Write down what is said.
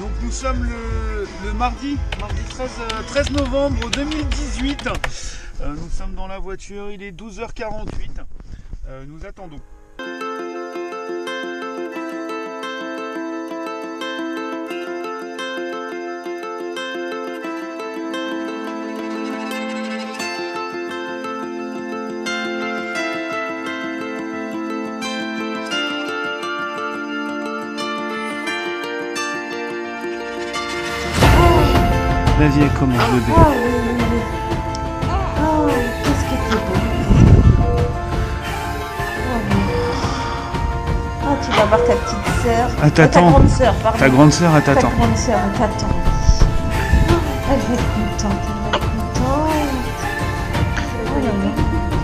Donc nous sommes le mardi 13 novembre 2018. Nous sommes dans la voiture, il est 12h48. Nous attendons. La vie est comme un bébé. Oh, qu'est-ce que t'es beau. Oh, tu vas voir ta petite sœur. Elle t'attend. Ta grande sœur, pardon. Ta grande sœur, elle t'attend. Ta grande sœur, elle t'attend. Elle va être contente, elle va être contente. Oh là là.